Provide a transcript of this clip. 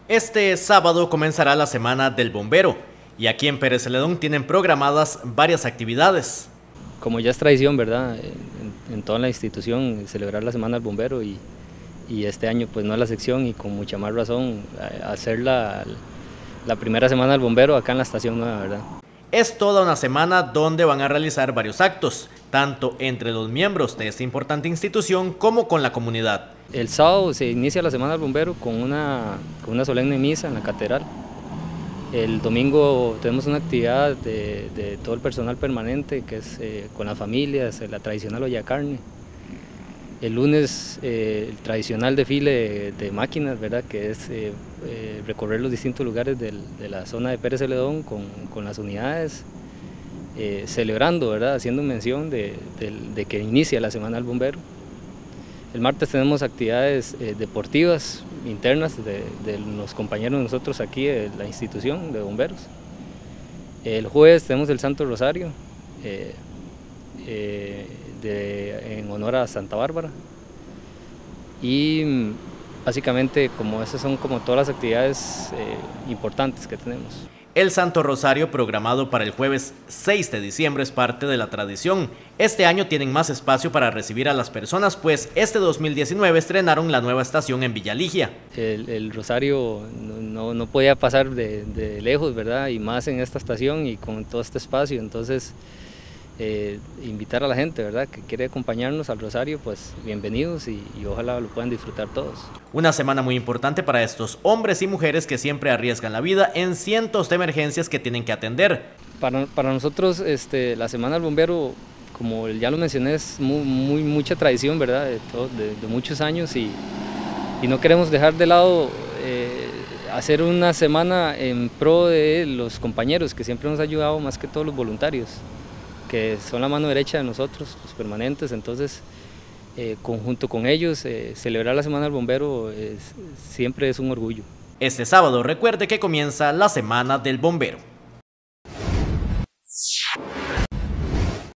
Este sábado comenzará la Semana del Bombero y aquí en Pérez Celedón tienen programadas varias actividades. Como ya es tradición, ¿verdad? En toda la institución celebrar la Semana del Bombero y este año pues no es la sección y con mucha más razón hacer la primera Semana del Bombero acá en la Estación Nueva, ¿verdad? Es toda una semana donde van a realizar varios actos, tanto entre los miembros de esta importante institución como con la comunidad. El sábado se inicia la Semana del Bombero con una solemne misa en la catedral. El domingo tenemos una actividad de todo el personal permanente, que es con las familias, la tradicional olla de carne. El lunes el tradicional desfile de máquinas, ¿verdad? Que es recorrer los distintos lugares de la zona de Pérez Celedón con las unidades, celebrando, ¿verdad? Haciendo mención de que inicia la Semana del Bombero. El martes tenemos actividades deportivas internas de los compañeros de nosotros aquí de la institución de bomberos. El jueves tenemos el Santo Rosario en honor a Santa Bárbara y básicamente como esas son como todas las actividades importantes que tenemos. El Santo Rosario programado para el jueves 6 de diciembre es parte de la tradición. Este año tienen más espacio para recibir a las personas, pues este 2019 estrenaron la nueva estación en Villa Ligia. El Rosario no podía pasar de lejos, ¿verdad? Y más en esta estación y con todo este espacio, entonces invitar a la gente, ¿verdad? Que quiere acompañarnos al Rosario, pues bienvenidos y ojalá lo puedan disfrutar todos. Una semana muy importante para estos hombres y mujeres que siempre arriesgan la vida en cientos de emergencias que tienen que atender. Para nosotros la Semana del Bombero, como ya lo mencioné, es mucha tradición, ¿verdad? De muchos años y no queremos dejar de lado hacer una semana en pro de los compañeros que siempre nos han ayudado, más que todos los voluntarios, que son la mano derecha de nosotros, los permanentes. Entonces junto con ellos celebrar la Semana del Bombero siempre es un orgullo. Este sábado recuerde que comienza la Semana del Bombero.